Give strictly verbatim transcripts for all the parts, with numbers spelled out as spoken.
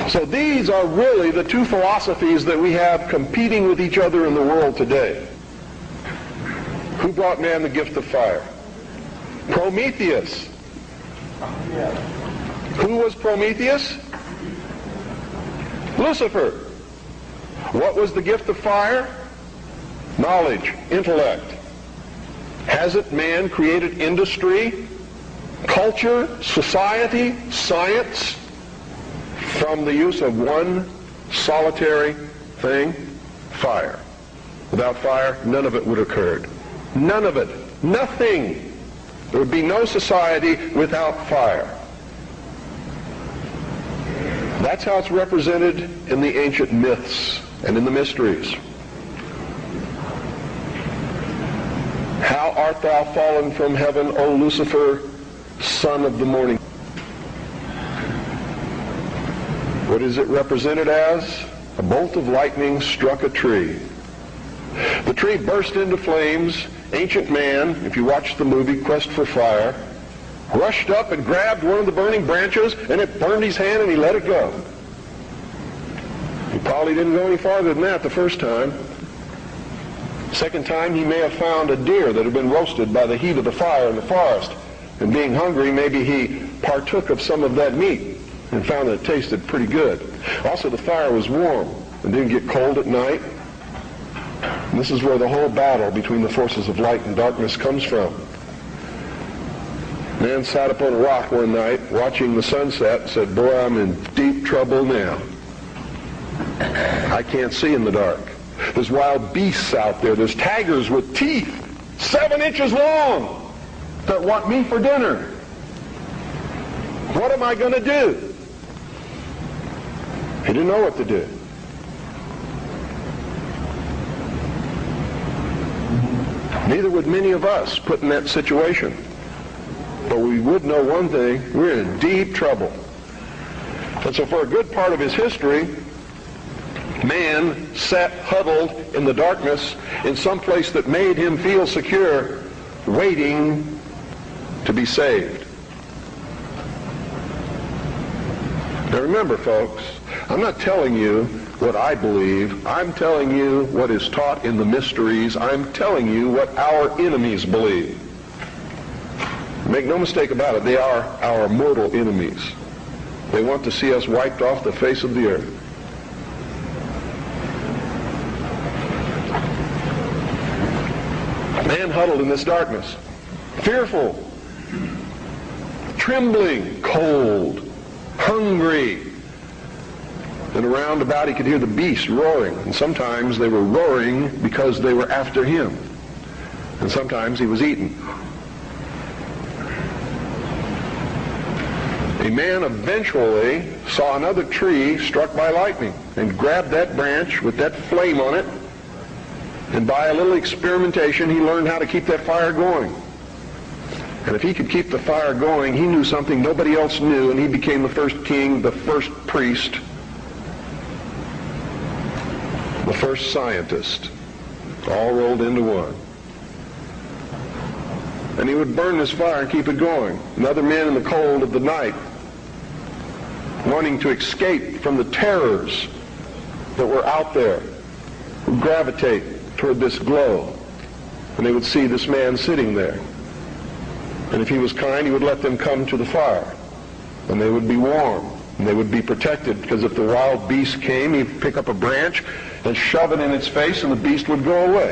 So these are really the two philosophies that we have competing with each other in the world today. Who brought man the gift of fire? Prometheus. Who was Prometheus? Lucifer. What was the gift of fire? Knowledge, intellect. Hasn't man created industry, culture, society, science from the use of one solitary thing? Fire. Without fire, none of it would have occurred. None of it. Nothing. There would be no society without fire. That's how it's represented in the ancient myths and in the mysteries. How art thou fallen from heaven, O Lucifer, son of the morning? What is it represented as? A bolt of lightning struck a tree. The tree burst into flames. Ancient man, if you watch the movie Quest for Fire, rushed up and grabbed one of the burning branches, and it burned his hand, and he let it go. He probably didn't go any farther than that the first time. Second time, he may have found a deer that had been roasted by the heat of the fire in the forest. And being hungry, maybe he partook of some of that meat and found that it tasted pretty good. Also, the fire was warm and didn't get cold at night. And this is where the whole battle between the forces of light and darkness comes from. Man sat up on a rock one night watching the sunset and said, boy, I'm in deep trouble now. I can't see in the dark. There's wild beasts out there. There's tigers with teeth seven inches long that want me for dinner. What am I going to do? He didn't know what to do. Neither would many of us put in that situation. But we would know one thing, we're in deep trouble. And so for a good part of his history, man sat huddled in the darkness in some place that made him feel secure, waiting to be saved. Now remember, folks, I'm not telling you what I believe. I'm telling you what is taught in the mysteries. I'm telling you what our enemies believe. Make no mistake about it, they are our mortal enemies. They want to see us wiped off the face of the earth. Man huddled in this darkness, fearful, trembling, cold, hungry. And around about he could hear the beasts roaring. And sometimes they were roaring because they were after him. And sometimes he was eaten. A man eventually saw another tree struck by lightning and grabbed that branch with that flame on it. And by a little experimentation, he learned how to keep that fire going. And if he could keep the fire going, he knew something nobody else knew, and he became the first king, the first priest, the first scientist, all rolled into one. And he would burn this fire and keep it going. And other men in the cold of the night, wanting to escape from the terrors that were out there, would gravitate toward this glow. And they would see this man sitting there. And if he was kind, he would let them come to the fire. And they would be warm. And they would be protected, because if the wild beast came, he'd pick up a branch and shove it in its face, and the beast would go away.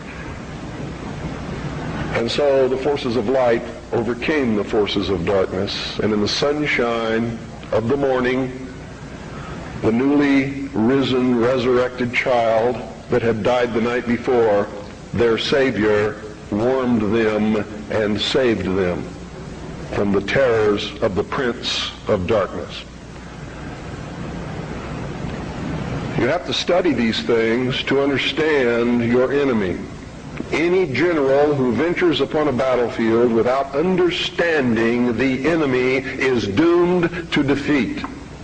And so the forces of light overcame the forces of darkness, and in the sunshine of the morning, the newly risen, resurrected child that had died the night before, their Savior, warmed them and saved them from the terrors of the prince of darkness. You have to study these things to understand your enemy. Any general who ventures upon a battlefield without understanding the enemy is doomed to defeat.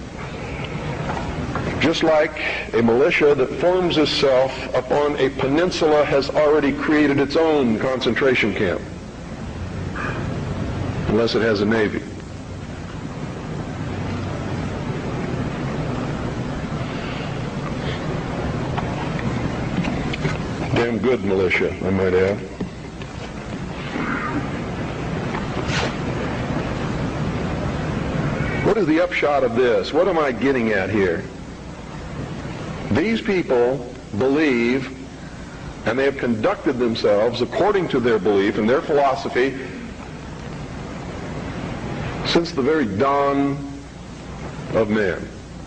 Just like a militia that forms itself upon a peninsula has already created its own concentration camp, unless it has a navy. damn good militia, I might add. What is the upshot of this? What am I getting at here? These people believe, and they have conducted themselves according to their belief and their philosophy since the very dawn of man.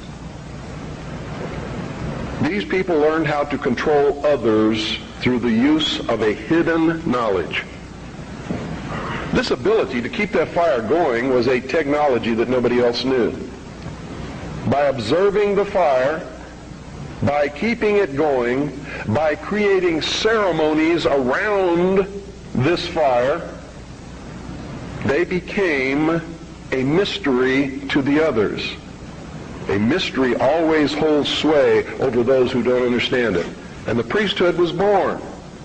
These people learned how to control others through the use of a hidden knowledge. This ability to keep that fire going was a technology that nobody else knew. By observing the fire, by keeping it going, by creating ceremonies around this fire, they became a mystery to the others. A mystery always holds sway over those who don't understand it. And the priesthood was born.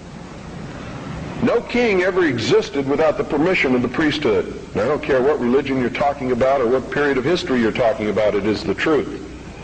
No king ever existed without the permission of the priesthood. And I don't care what religion you're talking about or what period of history you're talking about, it is the truth.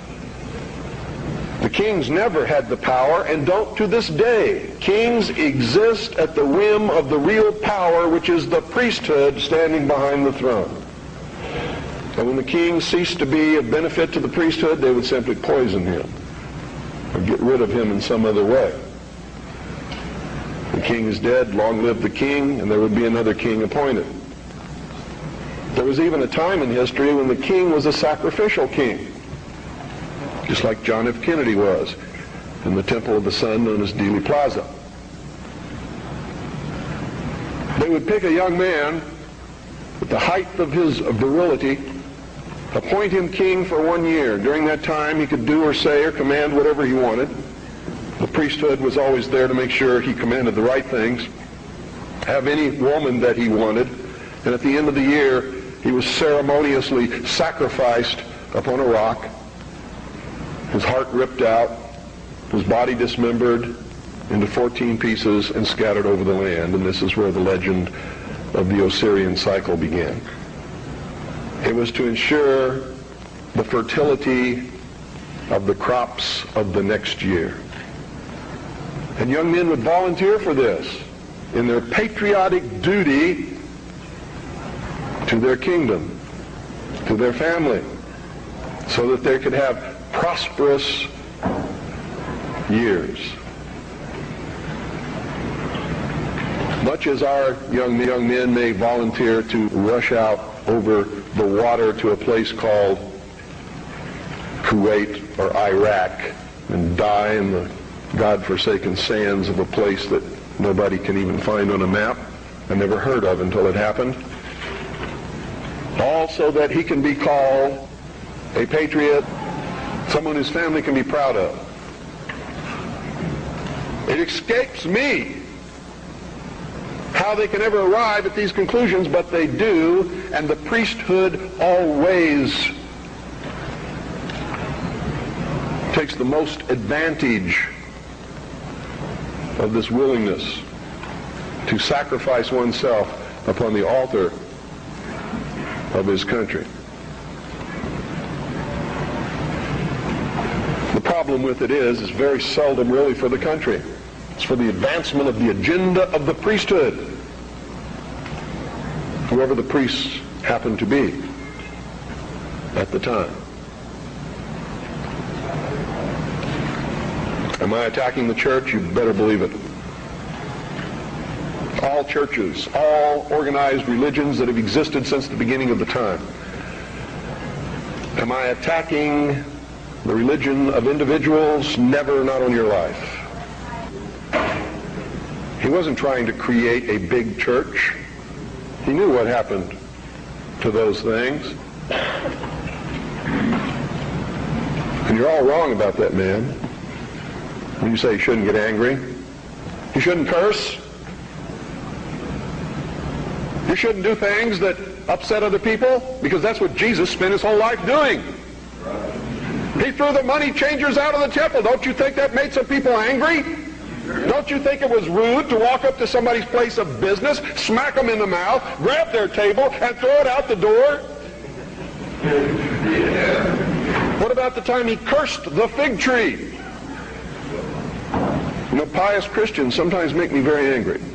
The kings never had the power and don't to this day. Kings exist at the whim of the real power, which is the priesthood standing behind the throne. And when the king ceased to be of benefit to the priesthood, they would simply poison him or get rid of him in some other way. The king is dead, long live the king, and there would be another king appointed. There was even a time in history when the king was a sacrificial king, just like John F. Kennedy was in the Temple of the Sun known as Dealey Plaza. They would pick a young man at the height of his virility, appoint him king for one year. During that time, he could do or say or command whatever he wanted. The priesthood was always there to make sure he commanded the right things, have any woman that he wanted, and at the end of the year, he was ceremoniously sacrificed upon a rock, his heart ripped out, his body dismembered into fourteen pieces and scattered over the land. And this is where the legend of the Osirian cycle began. It was to ensure the fertility of the crops of the next year. And young men would volunteer for this in their patriotic duty to their kingdom, to their family, so that they could have prosperous years. Much as our young, young men may volunteer to rush out over the water to a place called Kuwait or Iraq and die in the God-forsaken sands of a place that nobody can even find on a map and never heard of until it happened, all so that he can be called a patriot, someone whose family can be proud of. It escapes me how they can ever arrive at these conclusions, but they do, and the priesthood always takes the most advantage of this willingness to sacrifice oneself upon the altar of his country. The problem with it is, it's very seldom really for the country. It's for the advancement of the agenda of the priesthood, whoever the priests happen to be at the time. Am I attacking the church? You better believe it. All churches, all organized religions that have existed since the beginning of the time. Am I attacking the religion of individuals? Never, not on your life. He wasn't trying to create a big church. He knew what happened to those things. And you're all wrong about that man. When you say you shouldn't get angry, you shouldn't curse, you shouldn't do things that upset other people, because that's what Jesus spent his whole life doing. He threw the money changers out of the temple. Don't you think that made some people angry? Don't you think it was rude to walk up to somebody's place of business, smack them in the mouth, grab their table, and throw it out the door? What about the time he cursed the fig tree? You know, pious Christians sometimes make me very angry.